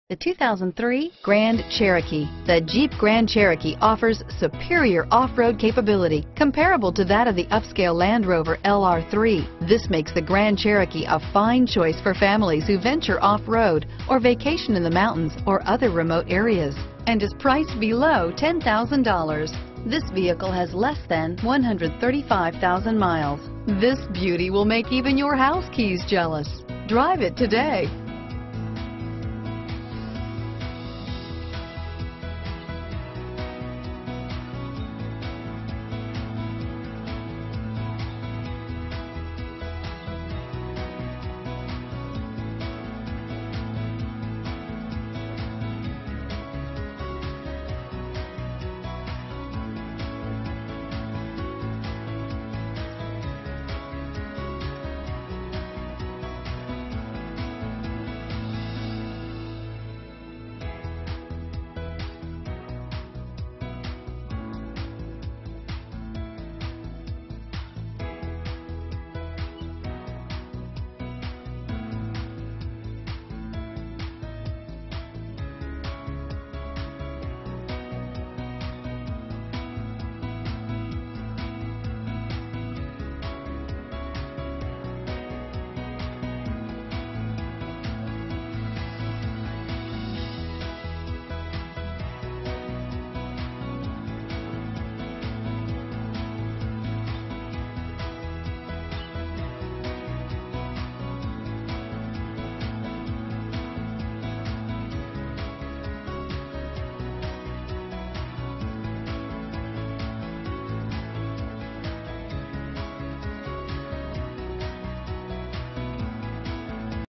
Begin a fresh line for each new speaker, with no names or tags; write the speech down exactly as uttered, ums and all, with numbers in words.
The two thousand three Grand Cherokee. The Jeep Grand Cherokee offers superior off-road capability comparable to that of the upscale Land Rover L R three. This makes the Grand Cherokee a fine choice for families who venture off-road or vacation in the mountains or other remote areas, and is priced below ten thousand dollars. This vehicle has less than one hundred thirty-five thousand miles. This beauty will make even your house keys jealous. Drive it today.